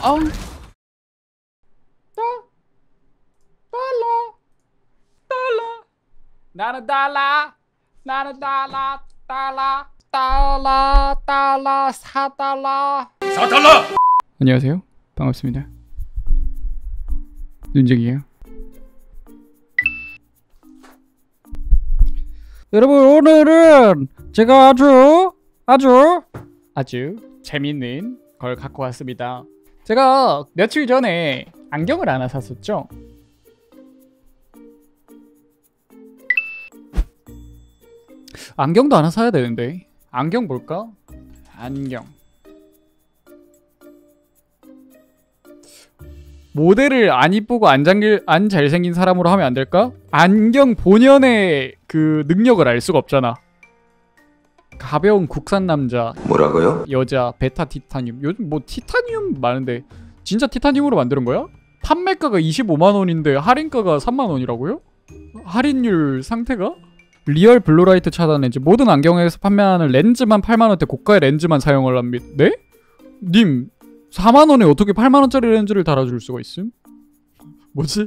아우. 나는 달라. 나는 달라. 달라. 달라. 달라. 4달러. 4달러. 안녕하세요. 반갑습니다. 눈쟁이에요. 여러분, 오늘은 제가 아주 재밌는 걸 갖고 왔습니다. 제가 며칠 전에 안경을 하나 샀었죠. 안경도 하나 사야 되는데 안경 볼까? 안경 모델을 안 이쁘고 안 잘생긴 사람으로 하면 안 될까? 안경 본연의 그 능력을 알 수가 없잖아. 가벼운 국산 남자 뭐라고요? 여자 베타 티타늄. 요즘 뭐 티타늄 많은데 진짜 티타늄으로 만드는 거야? 판매가가 25만원인데 할인가가 3만원이라고요? 할인율 상태가? 리얼 블루라이트 차단 렌즈. 모든 안경에서 판매하는 렌즈만 8만원대 고가의 렌즈만 사용을 합니다. 네? 님 4만원에 어떻게 8만원짜리 렌즈를 달아줄 수가 있음? 뭐지?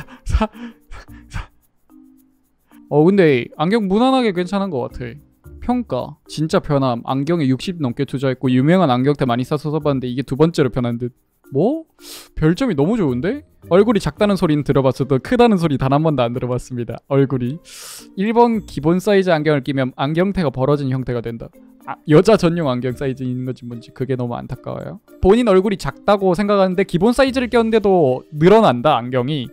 근데 안경 무난하게 괜찮은 것 같아. 평가 진짜 편함. 안경에 60 넘게 투자했고 유명한 안경테 많이 사서 써봤는데 이게 두 번째로 편한 듯. 뭐? 별점이 너무 좋은데? 얼굴이 작다는 소리는 들어봤어도 크다는 소리 단 한 번도 안 들어봤습니다. 얼굴이 1번 기본 사이즈 안경을 끼면 안경테가 벌어진 형태가 된다. 여자 전용 안경 사이즈인 건지 뭔지 그게 너무 안타까워요. 본인 얼굴이 작다고 생각하는데 기본 사이즈를 꼈는데도 늘어난다 안경이.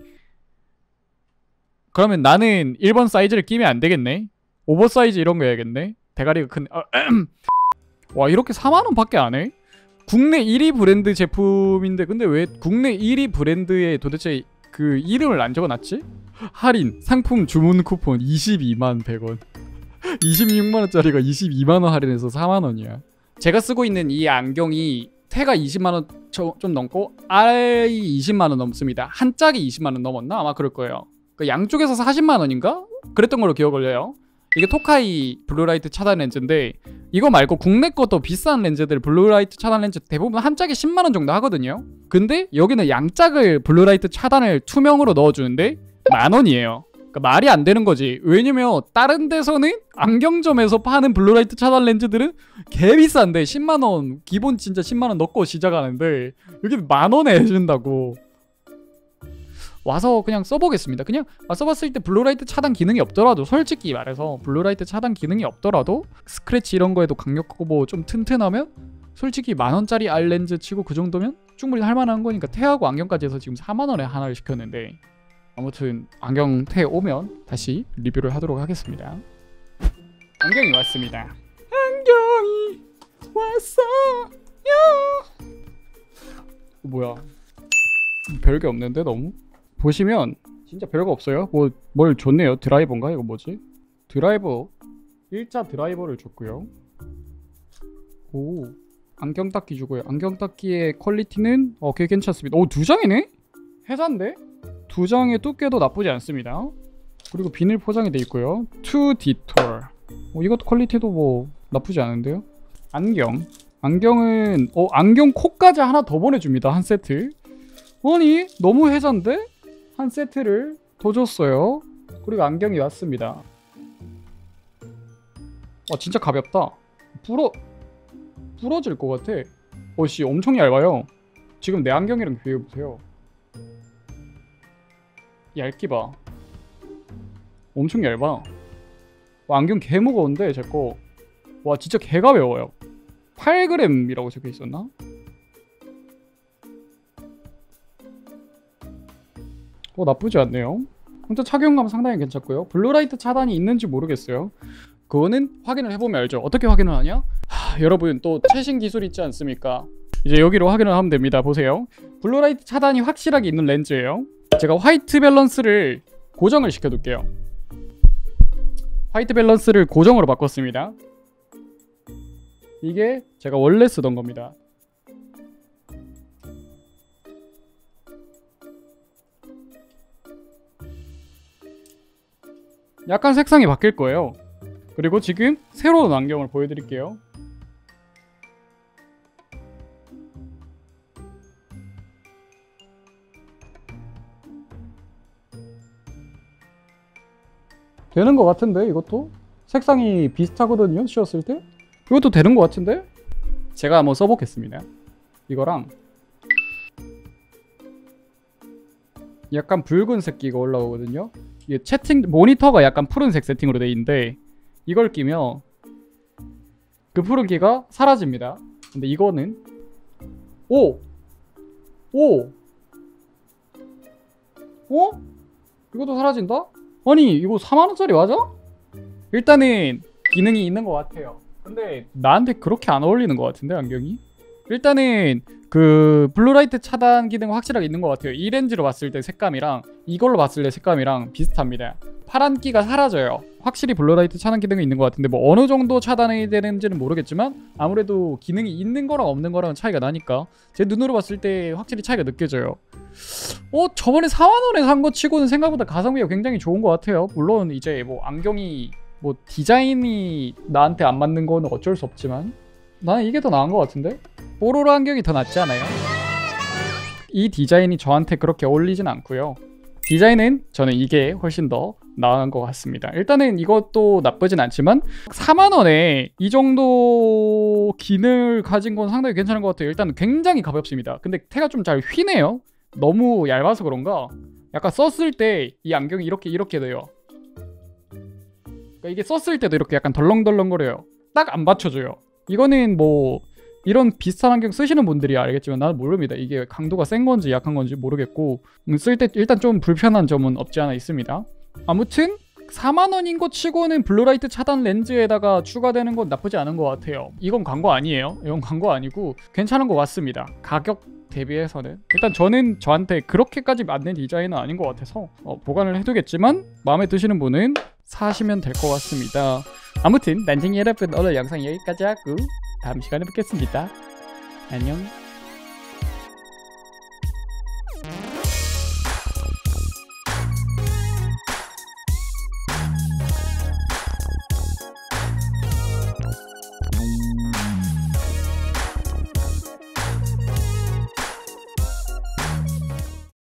그러면 나는 1번 사이즈를 끼면 안 되겠네. 오버사이즈 이런 거 해야겠네. 대가리가 큰. 와, 이렇게 4만원 밖에 안 해? 국내 1위 브랜드 제품인데 근데 왜 국내 1위 브랜드에 도대체 그 이름을 안 적어놨지? 할인 상품 주문 쿠폰 22만 100원 26만원짜리가 22만원 할인해서 4만원이야. 제가 쓰고 있는 이 안경이 태가 20만원 좀 넘고 알이 20만원 넘습니다. 한 짝이 20만원 넘었나? 아마 그럴 거예요. 그 양쪽에서 40만원인가? 그랬던 걸로 기억을 해요. 이게 토카이 블루라이트 차단 렌즈인데 이거 말고 국내 것도 비싼 렌즈들 블루라이트 차단 렌즈 대부분 한 짝에 10만원 정도 하거든요. 근데 여기는 양짝을 블루라이트 차단을 투명으로 넣어주는데 만원이에요. 그러니까 말이 안 되는 거지. 왜냐면 다른 데서는 안경점에서 파는 블루라이트 차단 렌즈들은 개 비싼데 10만원 기본 진짜 10만원 넣고 시작하는데 여기는 만원에 해준다고. 와서 그냥 써보겠습니다. 그냥 써봤을 때 블루라이트 차단 기능이 없더라도 솔직히 말해서 블루라이트 차단 기능이 없더라도 스크래치 이런 거에도 강력하고 뭐 좀 튼튼하면 솔직히 만원짜리 알 렌즈 치고 그 정도면 충분히 할만한 거니까 태하고 안경까지 해서 지금 4만원에 하나를 시켰는데 아무튼 안경 태 오면 다시 리뷰를 하도록 하겠습니다. 안경이 왔습니다. 안경이 왔어요. 뭐야 별게 없는데 너무? 보시면 진짜 별거 없어요. 뭘 줬네요. 드라이버인가? 이거 뭐지? 드라이버 1자 드라이버를 줬고요. 오, 안경 닦기 주고요. 안경 닦기의 퀄리티는 꽤 괜찮습니다. 오, 2장이네? 회사인데? 2장의 두께도 나쁘지 않습니다. 그리고 비닐 포장이 돼 있고요. 투 디톨. 이것도 퀄리티도 뭐 나쁘지 않은데요. 안경은 안경 코까지 하나 더 보내줍니다. 한 세트. 아니 너무 회사인데? 한 세트를 더 줬어요. 그리고 안경이 왔습니다. 진짜 가볍다. 부러질 것 같아. 씨 엄청 얇아요. 지금 내 안경이랑 비교해보세요. 얇기 봐. 엄청 얇아. 안경 개 무거운데 제거. 와 진짜 개 가벼워요. 8g이라고 적혀있었나? 나쁘지 않네요. 혼자 착용감 상당히 괜찮고요. 블루라이트 차단이 있는지 모르겠어요. 그거는 확인을 해보면 알죠. 어떻게 확인을 하냐? 여러분 또 최신 기술 있지 않습니까? 이제 여기로 확인을 하면 됩니다. 보세요. 블루라이트 차단이 확실하게 있는 렌즈예요. 제가 화이트 밸런스를 고정을 시켜둘게요. 화이트 밸런스를 고정으로 바꿨습니다. 이게 제가 원래 쓰던 겁니다. 약간 색상이 바뀔 거예요. 그리고 지금 새로운 안경을 보여드릴게요. 되는 것 같은데 이것도? 색상이 비슷하거든요 씌웠을 때? 이것도 되는 것 같은데? 제가 한번 써보겠습니다. 이거랑 약간 붉은색기가 올라오거든요. 이게 채팅 모니터가 약간 푸른색 세팅으로 돼 있는데 이걸 끼면 그 푸른기가 사라집니다. 근데 이거는 오! 이것도 사라진다? 아니 이거 4만원짜리 맞아? 일단은 기능이 있는 것 같아요. 근데 나한테 그렇게 안 어울리는 것 같은데 안경이? 일단은 그 블루라이트 차단 기능 확실하게 있는 것 같아요. 이 렌즈로 봤을 때 색감이랑 이걸로 봤을 때 색감이랑 비슷합니다. 파란기가 사라져요. 확실히 블루라이트 차단 기능이 있는 것 같은데 뭐 어느 정도 차단이 되는지는 모르겠지만 아무래도 기능이 있는 거랑 없는 거랑 차이가 나니까 제 눈으로 봤을 때 확실히 차이가 느껴져요. 저번에 4만원에 산 거 치고는 생각보다 가성비가 굉장히 좋은 것 같아요. 물론 이제 뭐 안경이 뭐 디자인이 나한테 안 맞는 거는 어쩔 수 없지만 나는 이게 더 나은 것 같은데? 뽀로로 안경이 더 낫지 않아요? 이 디자인이 저한테 그렇게 어울리진 않고요. 디자인은 저는 이게 훨씬 더 나은 것 같습니다. 일단은 이것도 나쁘진 않지만 4만원에 이 정도 기능을 가진 건 상당히 괜찮은 것 같아요. 일단 굉장히 가볍습니다. 근데 태가 좀 잘 휘네요. 너무 얇아서 그런가 약간 썼을 때 이 안경이 이렇게 돼요. 그러니까 이게 썼을 때도 이렇게 약간 덜렁덜렁거려요. 딱 안 받쳐줘요. 이거는 뭐 이런 비슷한 안경 쓰시는 분들이 알겠지만 나는 모릅니다. 이게 강도가 센 건지 약한 건지 모르겠고 쓸 때 일단 좀 불편한 점은 없지 않아 있습니다. 아무튼 4만원인 거 치고는 블루라이트 차단 렌즈에다가 추가되는 건 나쁘지 않은 것 같아요. 이건 광고 아니에요. 이건 광고 아니고 괜찮은 것 같습니다. 가격 대비해서는. 일단 저는 저한테 그렇게까지 맞는 디자인은 아닌 것 같아서 보관을 해두겠지만 마음에 드시는 분은 사시면 될 것 같습니다. 아무튼 난쟁이 여러분 오늘 영상 여기까지 하고 다음 시간에 뵙겠습니다. 안녕.